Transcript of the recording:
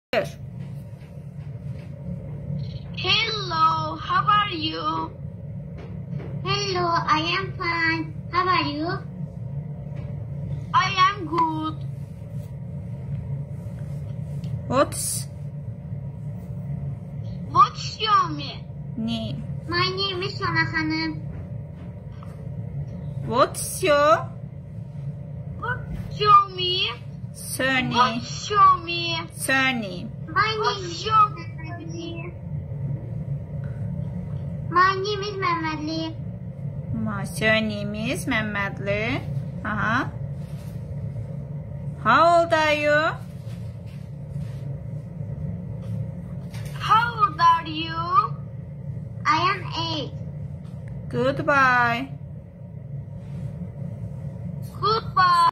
Hello, how are you? Hello, I am fine. How are you? I am good. What's your name? My name is Sona Hanım. What's your What's your name? surname? What's your name? Surname. My name What's is your Mehmetli. My name is Mehmetli. My surname is Mehmetli. How old are you? How old are you? I am 8. Goodbye. Goodbye.